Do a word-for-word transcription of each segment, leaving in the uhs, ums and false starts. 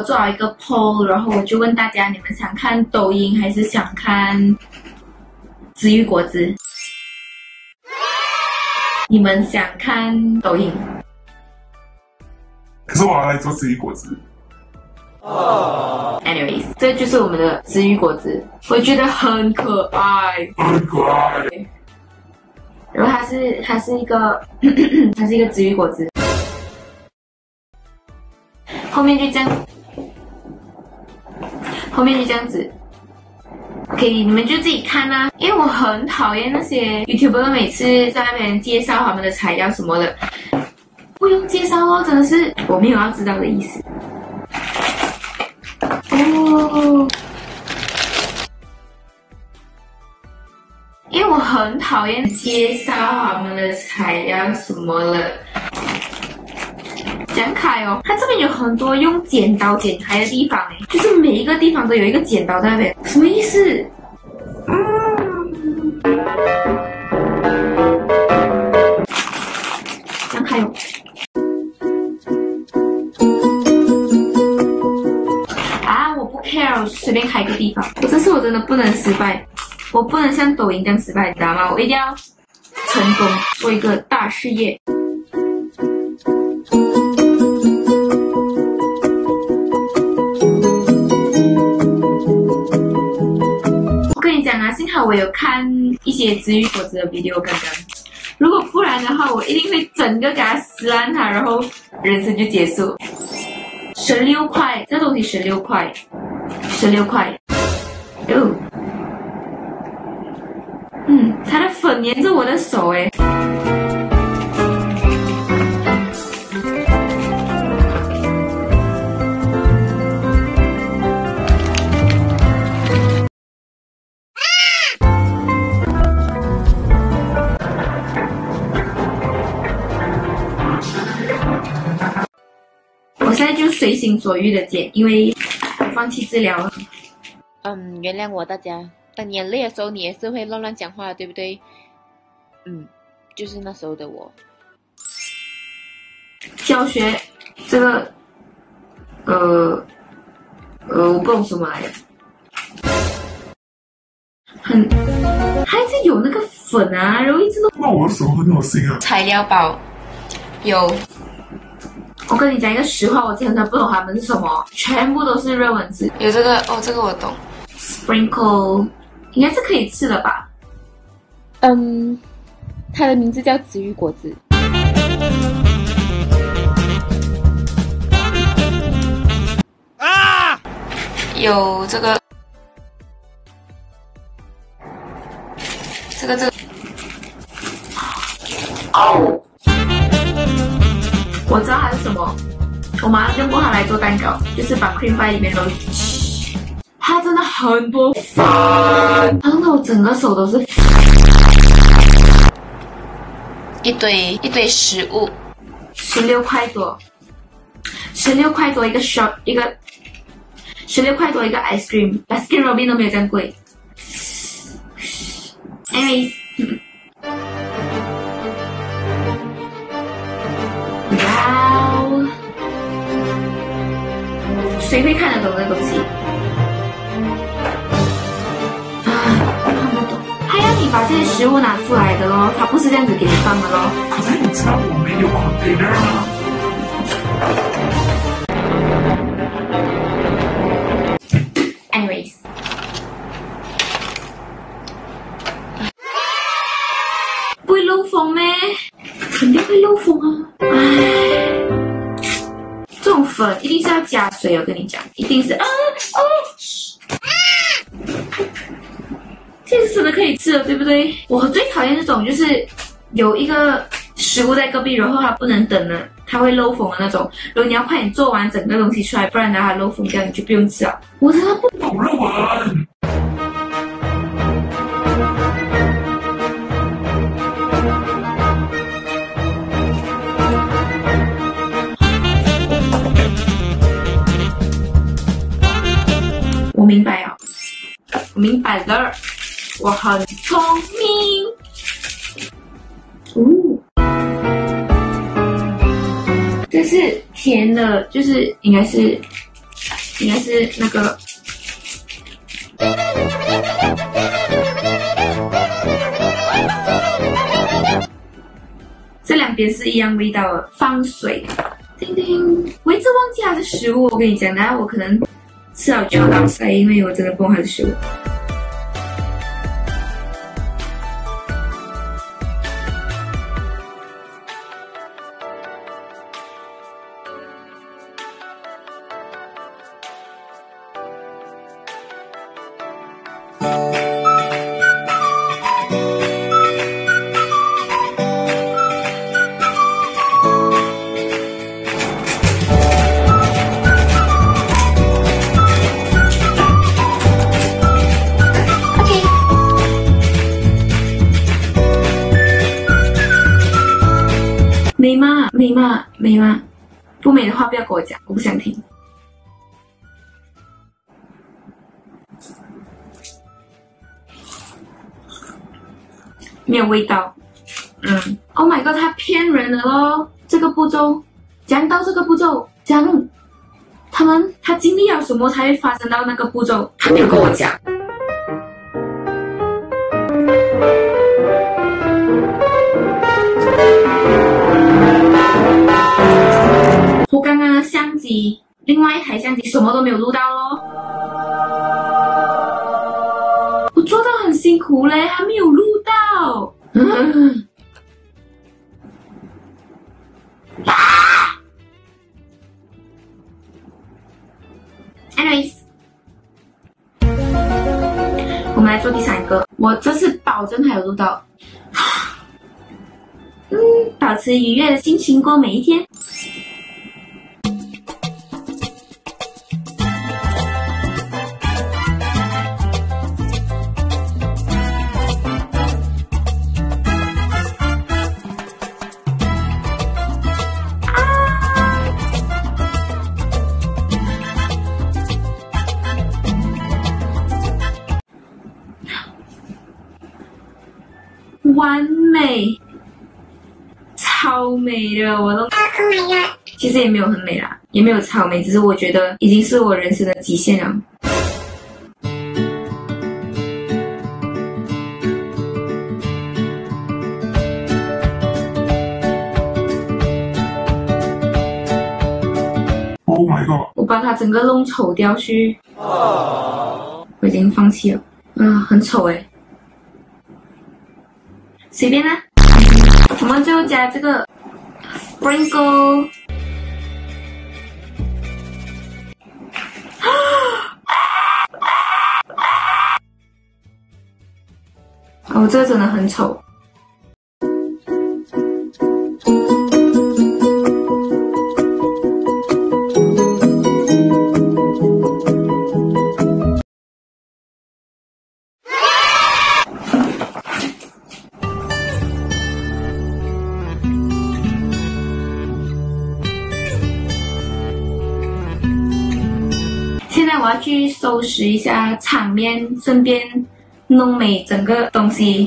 做好一个 poll， 然后我就问大家，你们想看抖音还是想看紫玉果汁？你们想看抖音？ 可是我要来做紫玉果汁。 哦、anyways， 这就是我们的紫玉果汁，我觉得很可爱， 很可爱。 然后它是它是一个它是一个紫玉果汁，后面就这样，后面就这样子。可以，你们就自己看啊，因为我很讨厌那些 YouTuber 每次在那边介绍他们的材料什么的，不用介绍哦，真的是我没有要知道的意思。哦，因为我很讨厌介绍他们的材料什么的。讲开哦，它这边有很多用剪刀剪开的地方诶，就是每一个地方都有一个剪刀在那边，什么意思？嗯，讲开哦。啊，我不 care， 我随便开一个地方。我这次我真的不能失败，我不能像抖音这样失败，你知道吗？我一定要成功，做一个大事业。幸好我有看一些紫玉果汁的 video， 刚刚，如果不然的话，我一定会整个给它撕烂它，然后人生就结束。十六块，这东西十六块，十六块。哦，嗯，它的粉粘着我的手诶。我现在就随心所欲的剪，因为我放弃治疗了。 嗯，原谅我大家。当你很累的时候，你也是会乱乱讲话的，对不对？嗯，就是那时候的我。 教学这个，呃，呃，我不懂什么来的，很，它一直有那个粉啊，然后一直都。 那我的手很恶心啊。 材料包有。我跟你讲一个实话，我真的不懂它们是什么，全部都是日文字。有这个哦，这个我懂 ，sprinkle 应该是可以吃的吧？ 嗯，它的名字叫紫玉果汁。 啊！有这个，这个这个，哦。我知道它是什么，我马上用过它来做蛋糕，就是把 cream 放在里面，然后它真的很多粉，然后我整个手都是一堆一堆食物，十六块多，十六块多一个 shop 一个，十六块多一个 ice cream，Baskin Robbins 都没有这样贵。anyways。谁会看得懂这个东西？啊，看不懂。他要你把这些食物拿出来的咯，他不是这样子给你放的咯。 可是你知道我没有 container 吗 ？Anyways， 不会漏风咩？肯定会漏风啊！唉。这种粉一定是要加水，我跟你讲，一定是啊哦，这是真的可以吃的，对不对？我最讨厌这种，就是有一个食物在隔壁，然后它不能等了，它会漏风的那种。然后你要快点做完整个东西出来，不然的话它漏风掉，你就不用吃了。我真的不懂日文。 我明白了，我明白了，我很聪明。哦，这是甜的，就是应该是应该是那个。这两边是一样味道的，放水。叮叮，我一直忘记它是食物。我跟你讲，那我可能吃了就要浪费，因为我真的不懂它是食物。美吗？美吗？美吗？不美的话不要跟我讲，我不想听。没有味道。嗯 ，Oh my god， 他骗人的咯！这个步骤，讲到这个步骤，讲他们他经历了什么才会发生到那个步骤？他没有跟我讲。我刚刚的相机，另外一台相机什么都没有录到咯。我做到很辛苦嘞，还没有录到。嗯。啊 Anyways， 我们来做第三个。我这次保证还有录到。嗯，保持愉悦的心情过每一天。完美，超美的，我都。Oh my god！ 其实也没有很美啦，也没有超美，只是我觉得已经是我人生的极限了。 Oh my god！ 我把它整个弄丑掉去， oh. 我已经放弃了。啊，很丑诶。随便啦，我们就加这个 sprinkle， 哦，这个真的很丑。现在我要去收拾一下场面，顺便弄美整个东西。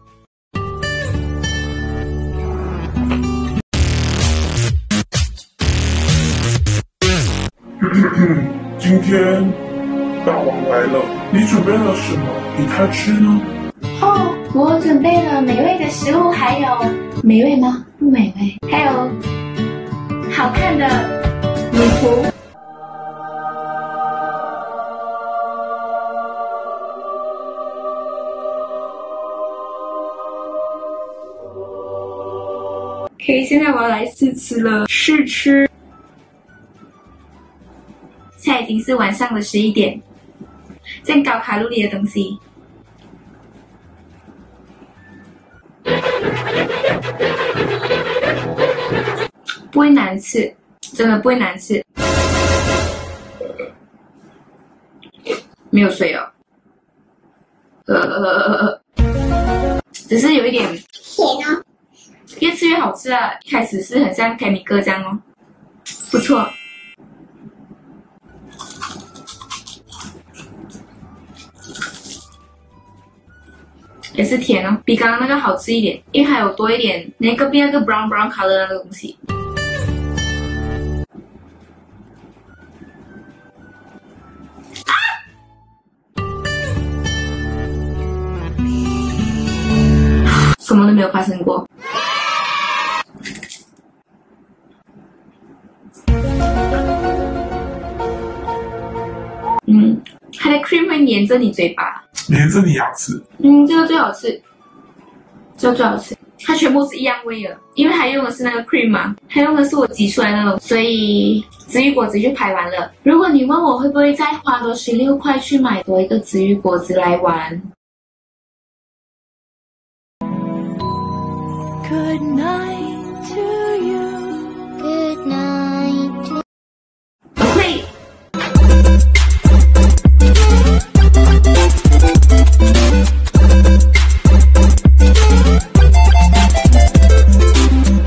今天大王来了，你准备了什么给他吃呢？ 哦，我准备了美味的食物，还有美味吗？不美味，还有好看的女仆。OK， 现在我要来试吃了，试吃。现在已经是晚上的十一点，这样高卡路里的东西。不会难吃，真的不会难吃。没有水哦。呃，只是有一点甜哦。越吃越好吃啊！一开始是很像凯米哥这样哦，不错。也是甜哦，比刚刚那个好吃一点，因为还有多一点那个那个 brown brown color 那个东西。 什么都没有发生过。嗯，它的 cream 会粘着你嘴巴， 连着你牙齿。 嗯，这个最好吃，这个最好吃。它全部是一样味的，因为它用的是那个 cream 嘛，它用的是我挤出来的那种，所以紫芋果子就排完了。如果你问我会不会再花多十六块去买多一个紫芋果子来玩 Good night to you.